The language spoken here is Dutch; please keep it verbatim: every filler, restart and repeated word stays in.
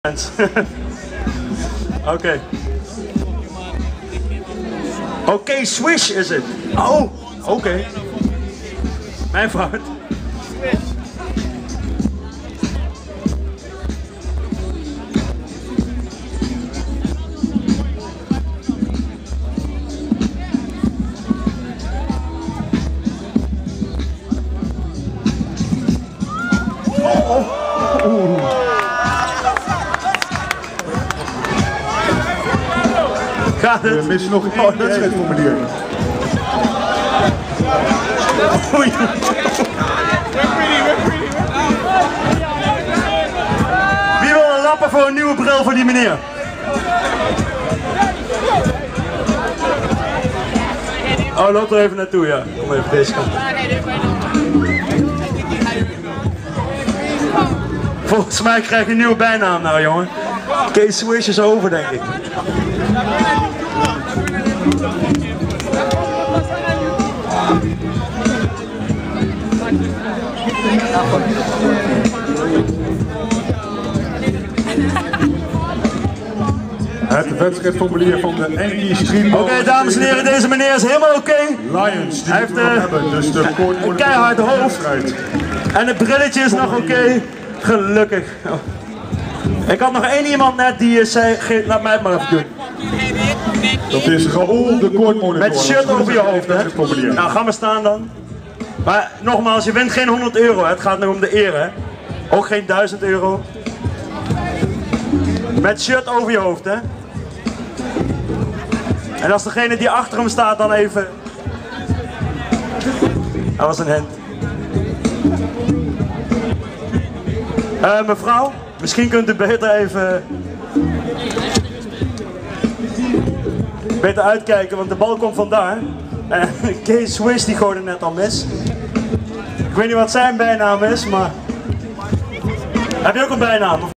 Oké. Okay. Oké, okay, Swish is het. Oh, oké. Okay. Mijn fout. Oh, oh. Oeh. Gaat het? We missen nog één wedstrijdformulier. Oei. Wie wil een lappen voor een nieuwe bril voor die meneer? Oh, loop er even naartoe, ja. Kom even deze kant. Volgens mij krijg je een nieuwe bijnaam nou, jongen. Kees Swish is over, denk ik. Het wedstrijdformulier van de Enki Streetball. Oké, okay, dames en heren, deze meneer is helemaal oké. Okay. Lions, die hij heeft uh, hebben, dus de een keihard hoofd. En het brilletje is nog oké. Okay. Gelukkig. Oh. Ik had nog één iemand net die uh, zei, laat mij het maar even doen. Dat is Raoul de koordmonitor. Met shirt over je hoofd, hè? Nou, ga maar staan dan. Maar nogmaals, je wint geen honderd euro, hè? Het gaat nu om de eer, hè? Ook geen duizend euro. Met shirt over je hoofd, hè? En als degene die achter hem staat dan even... Dat was een hint. Uh, mevrouw, misschien kunt u beter even... Beter uitkijken, want de bal komt vandaar. En Kees Swish die gooide net al mis. Ik weet niet wat zijn bijnaam is, maar... Heb je ook een bijnaam?